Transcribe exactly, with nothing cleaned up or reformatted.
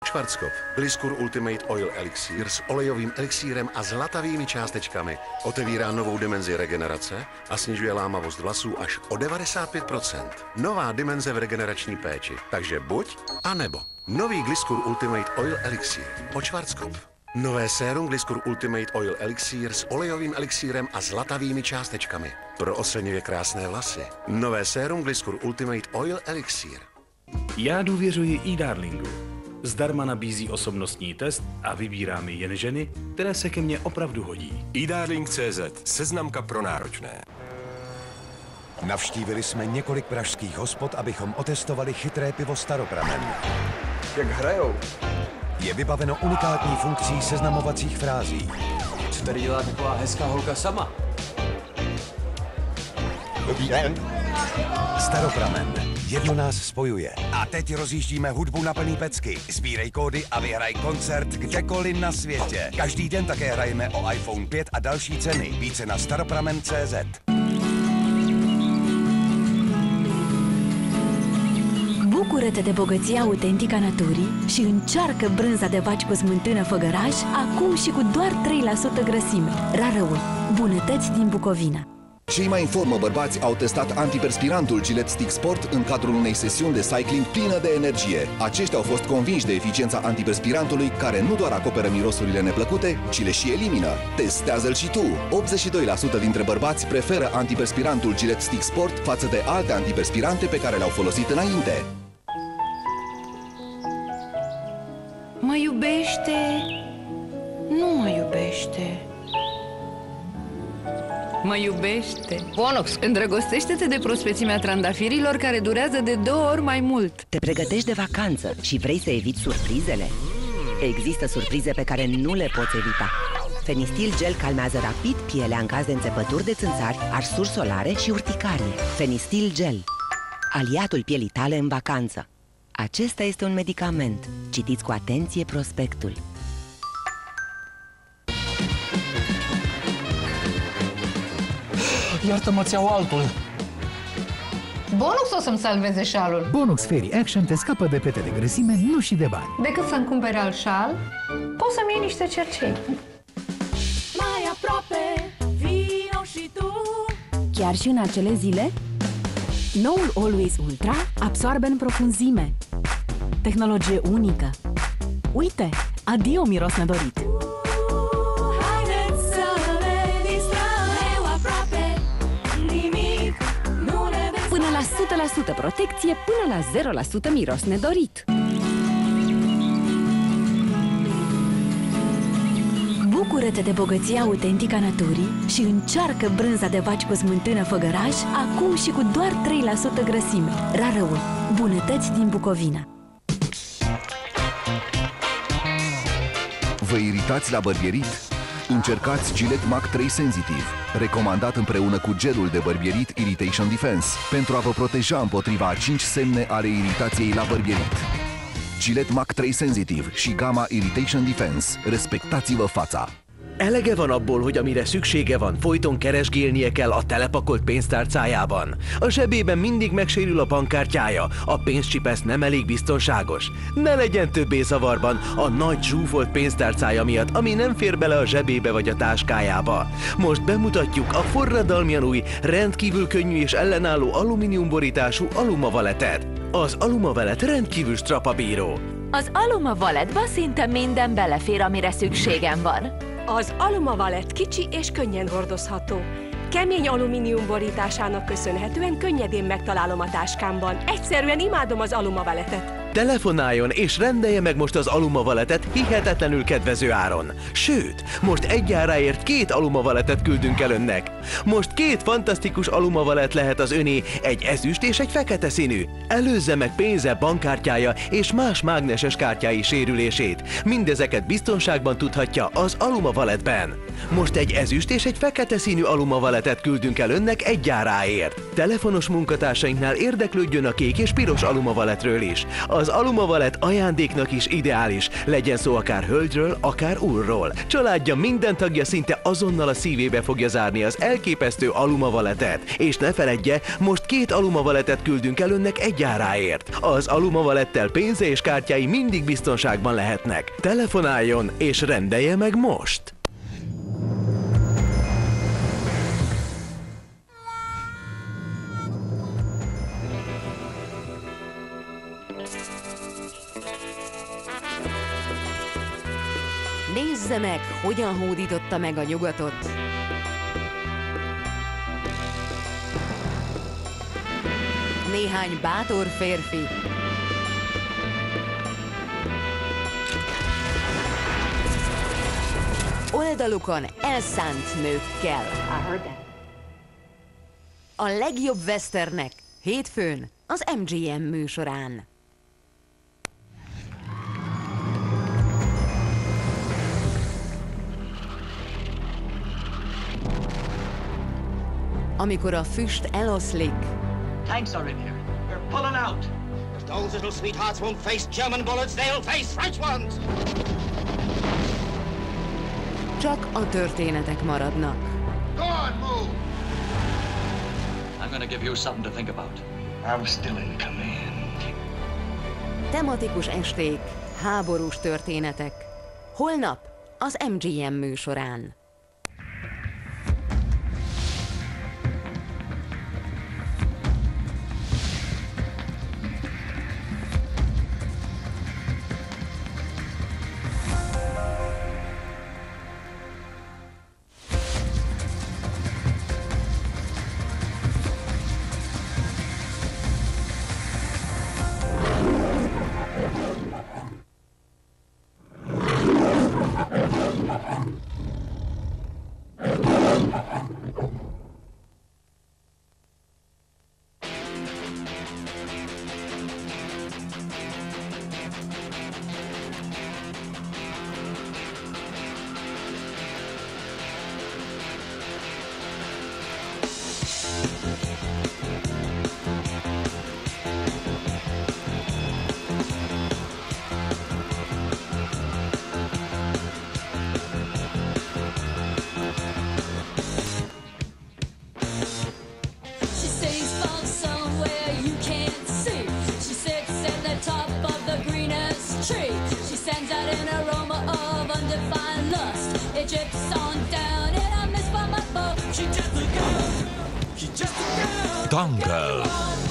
Schwarzkopf. Gliskur Ultimate Oil Elixir s olejovým elixírem a zlatavými částečkami otevírá novou dimenzi regenerace a snižuje lámavost vlasů až o devadesát pět procent. Nová dimenze v regenerační péči. Takže buď a nebo. Nový Gliskur Ultimate Oil Elixir od Schwarzkopf. Nové sérum Gliskur Ultimate Oil Elixir s olejovým elixírem a zlatavými částečkami. Pro oslnivě krásné vlasy. Nové sérum Gliskur Ultimate Oil Elixir. Já důvěřuji e-Darlingu. Zdarma nabízí osobnostní test a vybírá mi jen ženy, které se ke mně opravdu hodí. e-Darling tečka cé zet. Seznamka pro náročné. Navštívili jsme několik pražských hospod, abychom otestovali chytré pivo Staropramen. Jak hrajou? Je vybaveno unikátní funkcí seznamovacích frází. Co tady dělá taková hezká holka sama? Dobrý den. Staropramen. Jedno nás spojuje. A teď rozjíždíme hudbu na plný pecky. Sbírej kódy a vyhraj koncert kdekoliv na světě. Každý den také hrajeme o iPhone pět a další ceny. Více na staropramen tečka cé zet. Bucură-te de bogăția autentică a naturii și încearcă brânza de vaci cu smântână Făgăraș acum și cu doar trei la sută grăsime. Rarăul. Bunătăți din Bucovina. Cei mai în formă bărbați au testat antiperspirantul Gillette Stick Sport în cadrul unei sesiuni de cycling plină de energie. Aceștia au fost convinși de eficiența antiperspirantului, care nu doar acoperă mirosurile neplăcute, ci le și elimină. Testează-l și tu! optzeci și doi la sută dintre bărbați preferă antiperspirantul Gillette Stick Sport față de alte antiperspirante pe care le-au folosit înainte. Mă iubește, nu mă iubește. Mă iubește. Bonox, îndrăgostește-te de prospețimea trandafirilor care durează de două ori mai mult. Te pregătești de vacanță și vrei să eviți surprizele? Există surprize pe care nu le poți evita. Fenistil Gel calmează rapid pielea în caz de înțepături de țânțari, arsuri solare și urticarie. Fenistil Gel, aliatul pielii tale în vacanță. Acesta este un medicament. Citiți cu atenție prospectul. Iartă-mă, ți-au altul. Bonux o să-mi salveze șalul. Bonux Fairy Action te scapă de pete de grăsime, nu și de bani. Decât să-mi cumpere alt șal, poți să-mi iei niște cercei. Mai aproape, vino și tu. Chiar și în acele zile? Noul Always Ultra absorbe în profunzime. Tehnologie unică. Uite, adio miros nedorit. Până la o sută la sută protecție, până la zero la sută miros nedorit. Bucură-te de bogăția autentică a naturii și încearcă brânza de vaci cu smântână Făgăraș acum și cu doar trei la sută grăsime. Rarăul. Bunătăți din Bucovina. Vă iritați la bărbierit? Încercați Gillette Mac trei Sensitive, recomandat împreună cu gelul de bărbierit Irritation Defense, pentru a vă proteja împotriva a cinci semne ale iritației la bărbierit. Gillette Mac trei Sensitive și gama Irritation Defense. Respectați-vă fața! Elege van abból, hogy amire szüksége van, folyton keresgélnie kell a telepakolt pénztárcájában. A zsebében mindig megsérül a bankkártyája, a pénzcsipesz nem elég biztonságos. Ne legyen többé zavarban a nagy zsúfolt pénztárcája miatt, ami nem fér bele a zsebébe vagy a táskájába. Most bemutatjuk a forradalmian új, rendkívül könnyű és ellenálló alumíniumborítású Aluma Valetet. Az Aluma Valet rendkívül strapabíró. Az Aluma Valetba szinte minden belefér, amire szükségem van. Az Aluma Valet kicsi és könnyen hordozható. Kemény alumínium borításának köszönhetően könnyedén megtalálom a táskámban. Egyszerűen imádom az Aluma Valetet. Telefonáljon és rendelje meg most az Aluma Valetet hihetetlenül kedvező áron. Sőt, most egy áráért két Aluma Valetet küldünk el önnek. Most két fantasztikus Aluma Valet lehet az öné, egy ezüst és egy fekete színű. Előzze meg pénze, bankkártyája és más mágneses kártyái sérülését. Mindezeket biztonságban tudhatja az Aluma Valetben. Most egy ezüst és egy fekete színű alumavaletet küldünk el önnek egy áráért. Telefonos munkatársainknál érdeklődjön a kék és piros alumavaletről is. Az alumavalet ajándéknak is ideális, legyen szó akár hölgyről, akár úrról. Családja minden tagja szinte azonnal a szívébe fogja zárni az elképesztő alumavaletet. És ne feledje, most két alumavaletet küldünk el önnek egy áráért. Az alumavalettel pénze és kártyái mindig biztonságban lehetnek. Telefonáljon és rendelje meg most! Nézze meg, hogyan hódította meg a nyugatot. Néhány bátor férfi. Oldalukon elszánt nőkkel. A legjobb westernek hétfőn az em gé em műsorán. Amikor a füst eloszlik. Tanks are in here. We're pulling out. If those little sweethearts won't face German bullets, they'll face French ones. Csak a történetek maradnak. Go on, move. I'm gonna give you something to think about. I'm still in command. Tematikus esték, háborús történetek. Holnap az em gé em műsorán. Jungle.